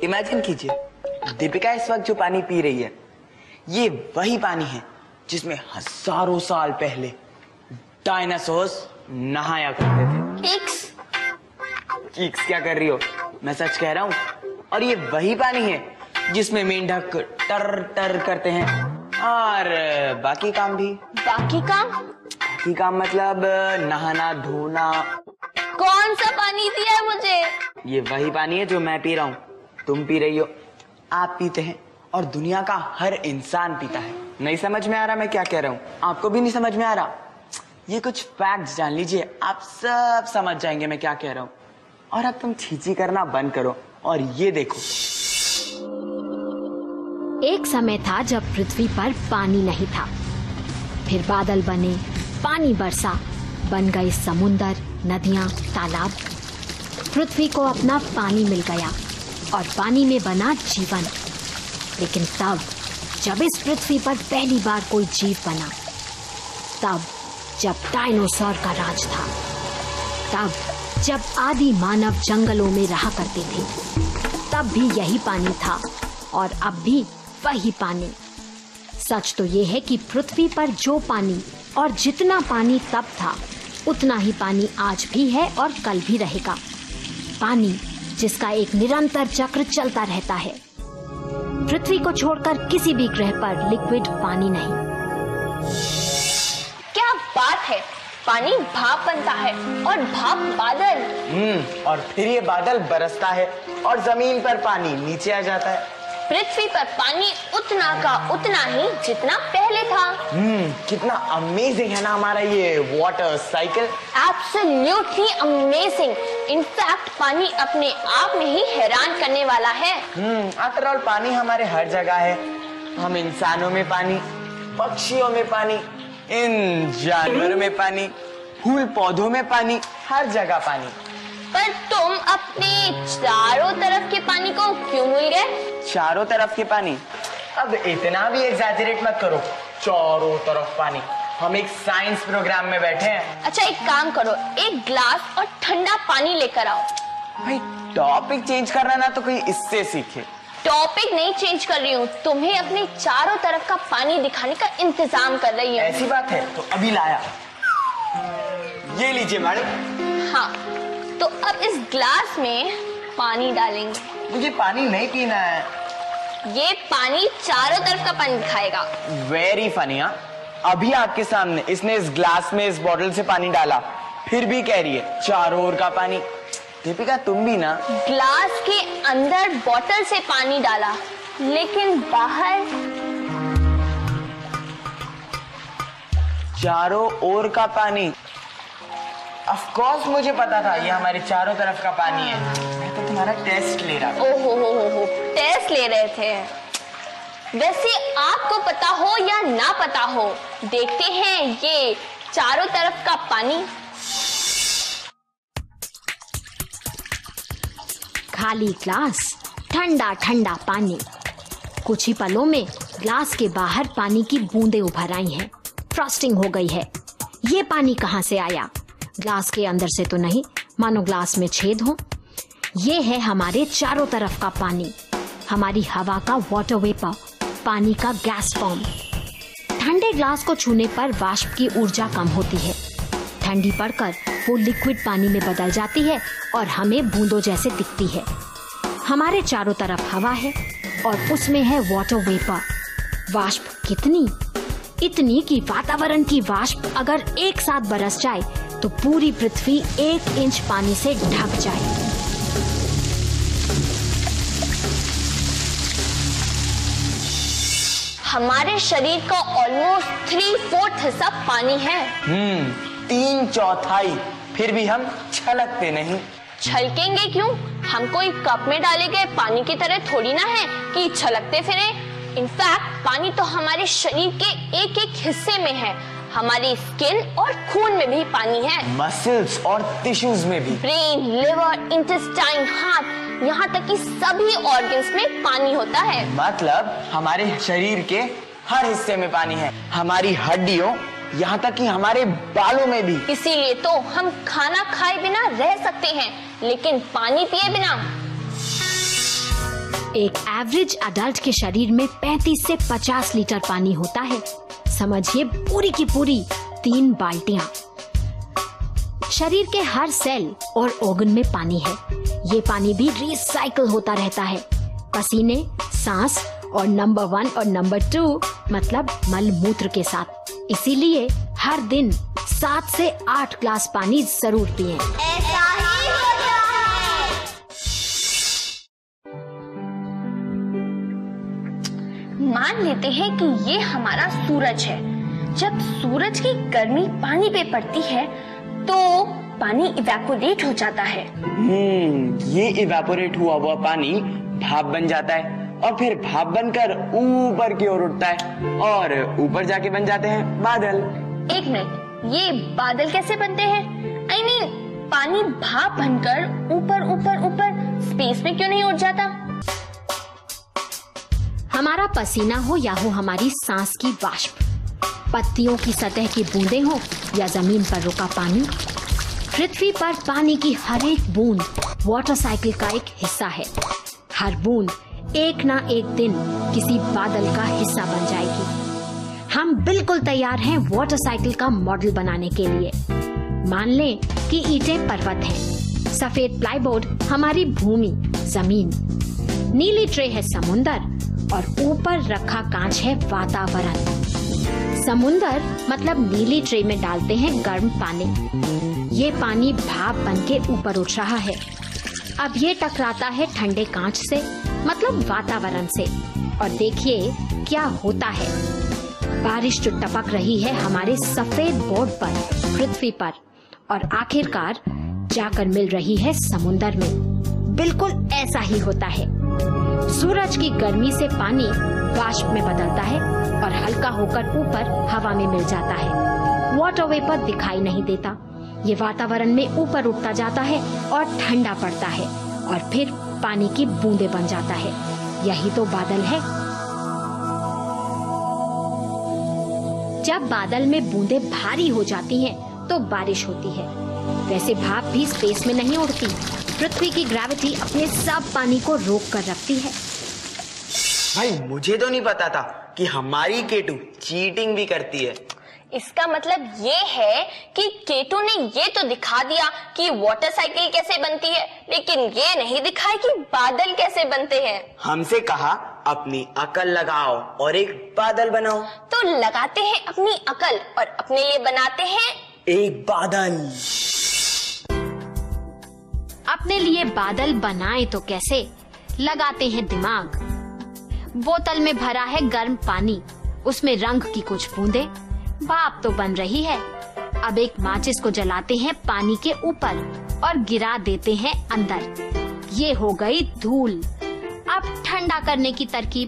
Imagine कीजिए, दीपिका इस वक्त जो पानी पी रही है, ये वही पानी है जिसमें हजारों साल पहले डायनासोर्स नहाया करते थे। चीक्स क्या कर रही हो? मैं सच कह रहा हूँ। और ये वही पानी है जिसमें मेंढक टर टर करते हैं और बाकी काम भी। बाकी काम? बाकी काम मतलब नहाना धोना। कौन सा पानी दिया है मुझे? ये वही पानी है जो मैं पी रहा हूँ, तुम पी रही हो, आप पीते हैं और दुनिया का हर इंसान पीता है। नहीं समझ में आ रहा मैं क्या कह रहा हूँ? आपको भी नहीं समझ में आ रहा? ये कुछ फैक्ट्स जान लीजिए, आप सब समझ जाएंगे मैं क्या कह रहा हूँ। और अब तुम छींची करना बंद करो और ये देखो। एक समय था जब पृथ्वी पर पानी नहीं था। फिर बादल बने, पानी बरसा, बन गए समुंदर, नदियां, तालाब। पृथ्वी को अपना पानी मिल गया और पानी में बना जीवन। लेकिन तब जब इस पृथ्वी पर पहली बार कोई जीव बना, तब जब डायनासोर का राज था, तब जब आदि मानव जंगलों में रहा करते थे, तब भी यही पानी था और अब भी वही पानी। सच तो ये है कि पृथ्वी पर जो पानी और जितना पानी तब था, उतना ही पानी आज भी है और कल भी रहेगा। पानी जिसका एक निरंतर चक्र चलता रहता है। पृथ्वी को छोड़कर किसी भी ग्रह पर लिक्विड पानी नहीं। क्या बात है! पानी भाप बनता है और भाप बादल। और फिर ये बादल बरसता है और जमीन पर पानी नीचे आ जाता है। पृथ्वी पर पानी उतना का उतना ही जितना पहले था। कितना अमेजिंग है ना हमारा ये water cycle. Absolutely amazing. In fact पानी अपने आप में ही हैरान करने वाला है। आफ्टर ऑल पानी हमारे हर जगह है। हम इंसानों में पानी, पक्षियों में पानी, इन जानवरों में पानी, फूल पौधों में पानी, हर जगह पानी। पर तुम अपने चारों तरफ के पानी को क्यों भूल गए? चारों तरफ के पानी? अब इतना भी एग्जैजरेट मत करो। चारों तरफ पानी, हम एक साइंस प्रोग्राम में बैठे हैं। अच्छा एक काम करो, एक ग्लास और ठंडा पानी लेकर आओ। भाई टॉपिक चेंज करना ना तो कोई इससे सीखे। टॉपिक नहीं चेंज कर रही हूँ, तुम्हें अपने चारों तरफ का पानी दिखाने का इंतजाम कर रही हूँ। ऐसी बात है तो अभी लाया। ये लीजिए मैडम। हाँ, तो अब इस ग्लास में पानी डालेंगे। मुझे पानी नहीं पीना है। ये पानी चारों तरफ का पानी दिखाएगा। Very funny. अभी आपके सामने इसने इस ग्लास में इस बोतल से पानी डाला, फिर भी कह रही है चारों ओर का पानी। दीपिका तुम भी ना। ग्लास के अंदर बोतल से पानी डाला, लेकिन बाहर चारों ओर का पानी। ऑफ कोर्स मुझे पता था ये हमारे चारों तरफ का पानी है। मैं तो तुम्हारा टेस्ट ले रहा था। ओहो, टेस्ट ले रहे थे। वैसे आपको पता हो या ना पता हो, देखते हैं ये चारों तरफ का पानी। खाली ग्लास, ठंडा ठंडा पानी। कुछ ही पलों में ग्लास के बाहर पानी की बूंदें उभर आई हैं। फ्रॉस्टिंग हो गई है। ये पानी कहाँ से आया? ग्लास के अंदर से तो नहीं, मानो ग्लास में छेद हो। ये है हमारे चारों तरफ का पानी, हमारी हवा का वाटर वेपर, पानी का गैस फॉर्म। ठंडे ग्लास को छूने पर वाष्प की ऊर्जा कम होती है। ठंडी पड़कर वो लिक्विड पानी में बदल जाती है और हमें बूंदों जैसे दिखती है। हमारे चारों तरफ हवा है और उसमें है वाटर वेपर। वाष्प कितनी? इतनी कि वातावरण की वाष्प अगर एक साथ बरस जाए तो पूरी पृथ्वी 1 इंच पानी से ढक जाए। हमारे शरीर का ऑलमोस्ट 3/4 हिस्सा पानी है। 3/4। फिर भी हम छलकते नहीं। छलकेंगे क्यों? हम कोई कप में डाले गए पानी की तरह थोड़ी ना है कि छलकते फिरे। इनफैक्ट पानी तो हमारे शरीर के एक एक हिस्से में है। हमारी स्किन और खून में भी पानी है। मसल्स और टिश्यूज में भी। ब्रेन, लिवर, इंटेस्टाइन, हार्ट, यहाँ तक कि सभी ऑर्गन्स में पानी होता है। मतलब हमारे शरीर के हर हिस्से में पानी है। हमारी हड्डियों, यहाँ तक कि हमारे बालों में भी। इसीलिए तो हम खाना खाए बिना रह सकते हैं, लेकिन पानी पिए बिना एक एवरेज अडल्ट के शरीर में 35 से 50 लीटर पानी होता है। समझिए पूरी की पूरी 3 बाल्टियां। शरीर के हर सेल और ऑर्गन में पानी है। ये पानी भी रिसाइकल होता रहता है, पसीने, सांस और नंबर 1 और नंबर 2 मतलब मल मूत्र के साथ। इसीलिए हर दिन 7 से 8 ग्लास पानी जरूर पिएं। ऐसा ही होता है। मान लेते हैं कि ये हमारा सूरज है। जब सूरज की गर्मी पानी पे पड़ती है तो पानी इवेपोरेट हो जाता है। ये इवेपोरेट हुआ पानी भाप बन जाता है और फिर भाप बनकर ऊपर की ओर उठता है और ऊपर जाके बन जाते हैं बादल। एक मिनट, ये बादल कैसे बनते हैं? I mean, पानी भाप बनकर ऊपर ऊपर ऊपर स्पेस में क्यों नहीं उड़ जाता? हमारा पसीना हो या हो हमारी सांस की वाष्प, पत्तियों की सतह की बूंदें हो या जमीन पर रुका पानी, पृथ्वी पर पानी की हर एक बूंद वाटर साइकिल का एक हिस्सा है। हर बूंद एक ना एक दिन किसी बादल का हिस्सा बन जाएगी। हम बिल्कुल तैयार हैं वाटर साइकिल का मॉडल बनाने के लिए। मान लें कि ईंटें पर्वत हैं, सफेद प्लाईबोर्ड हमारी भूमि जमीन, नीली ट्रे है समुंदर और ऊपर रखा कांच है वातावरण। समुंदर मतलब नीली ट्रे में डालते हैं गर्म पानी। ये पानी भाप बनके ऊपर उठ रहा है। अब ये टकराता है ठंडे कांच से मतलब वातावरण से और देखिए क्या होता है। बारिश जो टपक रही है हमारे सफेद बोर्ड पर पृथ्वी पर और आखिरकार जाकर मिल रही है समुंदर में। बिल्कुल ऐसा ही होता है। सूरज की गर्मी से पानी वाष्प में बदलता है और हल्का होकर ऊपर हवा में मिल जाता है। वाटर वेपर दिखाई नहीं देता, ये वातावरण में ऊपर उठता जाता है और ठंडा पड़ता है और फिर पानी की बूंदें बन जाता है। यही तो बादल है। जब बादल में बूंदें भारी हो जाती हैं तो बारिश होती है। वैसे भाप भी स्पेस में नहीं उड़ती। पृथ्वी की ग्रेविटी अपने सब पानी को रोक कर रखती है। भाई मुझे तो नहीं पता था कि हमारी केटू चीटिंग भी करती है। इसका मतलब ये है कि केटू ने ये तो दिखा दिया कि वाटर साइकिल कैसे बनती है, लेकिन ये नहीं दिखाया कि बादल कैसे बनते हैं। हमसे कहा अपनी अकल लगाओ और एक बादल बनाओ। तो लगाते हैं अपनी अकल और अपने लिए बनाते हैं एक बादल। अपने लिए बादल बनाए तो कैसे? लगाते हैं दिमाग। बोतल में भरा है गर्म पानी, उसमें रंग की कुछ बूंदें, भाप तो बन रही है। अब एक माचिस को जलाते हैं पानी के ऊपर और गिरा देते हैं अंदर। ये हो गई धूल। अब ठंडा करने की तरकीब।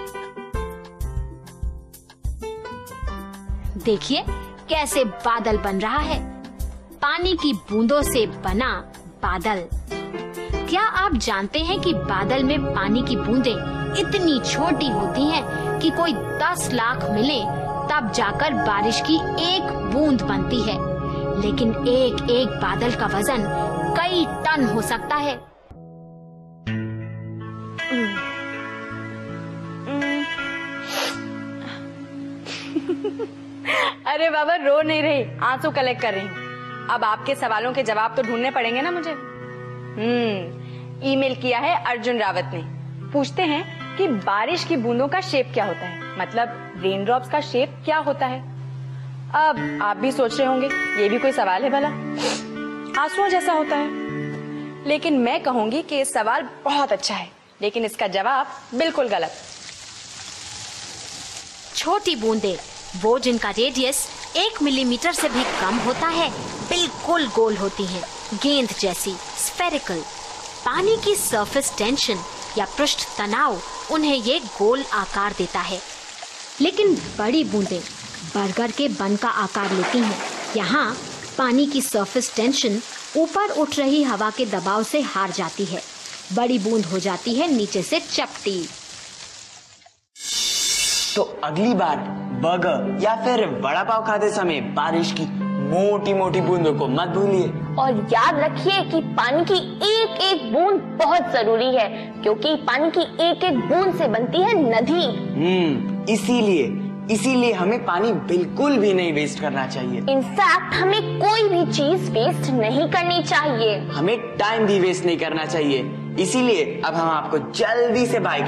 देखिए कैसे बादल बन रहा है। पानी की बूंदों से बना बादल। क्या आप जानते हैं कि बादल में पानी की बूंदें इतनी छोटी होती हैं कि कोई 10 लाख मिले तब जाकर बारिश की एक बूंद बनती है, लेकिन एक एक बादल का वजन कई टन हो सकता है। अरे बाबा रो नहीं रही, आंसू कलेक्ट कर रही हूँ। अब आपके सवालों के जवाब तो ढूंढने पड़ेंगे ना मुझे। ईमेल किया है अर्जुन रावत ने। पूछते हैं कि बारिश की बूंदों का शेप क्या होता है, मतलब रेन ड्रॉप्स का शेप क्या होता है। अब आप भी सोच रहे होंगे ये भी कोई सवाल है भला, आंसुओं जैसा होता है। लेकिन मैं कहूंगी कि ये सवाल बहुत अच्छा है, लेकिन इसका जवाब बिल्कुल गलत। छोटी बूंदें वो जिनका रेडियस 1 मिलीमीटर से भी कम होता है, बिल्कुल गोल होती हैं, गेंद जैसी, स्फेरिकल। पानी की सरफेस टेंशन या पृष्ठ तनाव उन्हें ये गोल आकार देता है। लेकिन बड़ी बूंदें बर्गर के बन का आकार लेती हैं। यहाँ पानी की सरफेस टेंशन ऊपर उठ रही हवा के दबाव से हार जाती है। बड़ी बूंद हो जाती है नीचे से चपटी। तो अगली बार बर्गर या फिर वड़ा पाव खाते समय बारिश की मोटी मोटी बूंदों को मत भूलिए। और याद रखिए कि पानी की एक एक बूंद बहुत जरूरी है, क्योंकि पानी की एक एक बूंद से बनती है नदी। इसीलिए हमें पानी बिल्कुल भी नहीं वेस्ट करना चाहिए। इनफैक्ट हमें कोई भी चीज वेस्ट नहीं करनी चाहिए। हमें टाइम भी वेस्ट नहीं करना चाहिए। इसीलिए अब हम आपको जल्दी से बाय